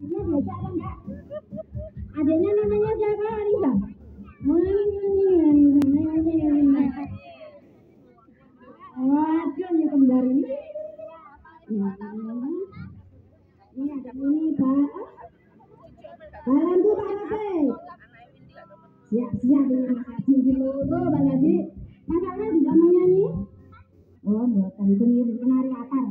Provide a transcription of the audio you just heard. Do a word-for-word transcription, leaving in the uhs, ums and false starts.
Dia diajak apa enggak? Adanya namanya siapa? Anissa. Oh, ini Anissa, Anissa. Waduh, ini kembar ini. Ya. Ini ada ini, Pak. Bantu Pak Lade. Siap-siap ini Mas Haji di loro, Bang Haji. Masaknya juga mau nyanyi? Oh, buatan itu mirip penari akar.